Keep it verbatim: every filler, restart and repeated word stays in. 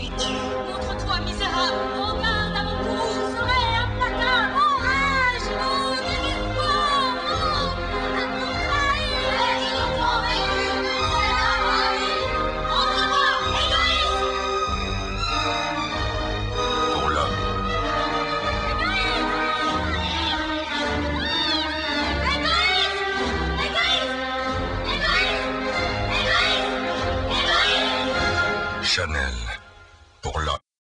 es-tu? Montre-toi, misérable. Mon garde à mon cou, je serai implacable. Mon rage, mon désespoir, mon amour trahi. Laisse-le convaincu, c'est la vie. Montre-moi, égoïste. Pour l'homme. Chanel.